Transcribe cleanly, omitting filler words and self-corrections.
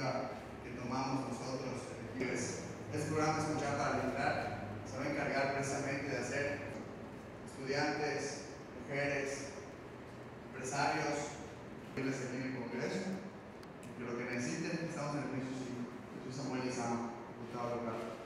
iniciativa que tomamos nosotros, este programa Escuchar para Liderar, se va a encargar precisamente de hacer estudiantes, mujeres, empresarios, que les en el Congreso, que lo que necesiten, estamos en el juicio 5. Jesús Samuel Lizama, diputado local.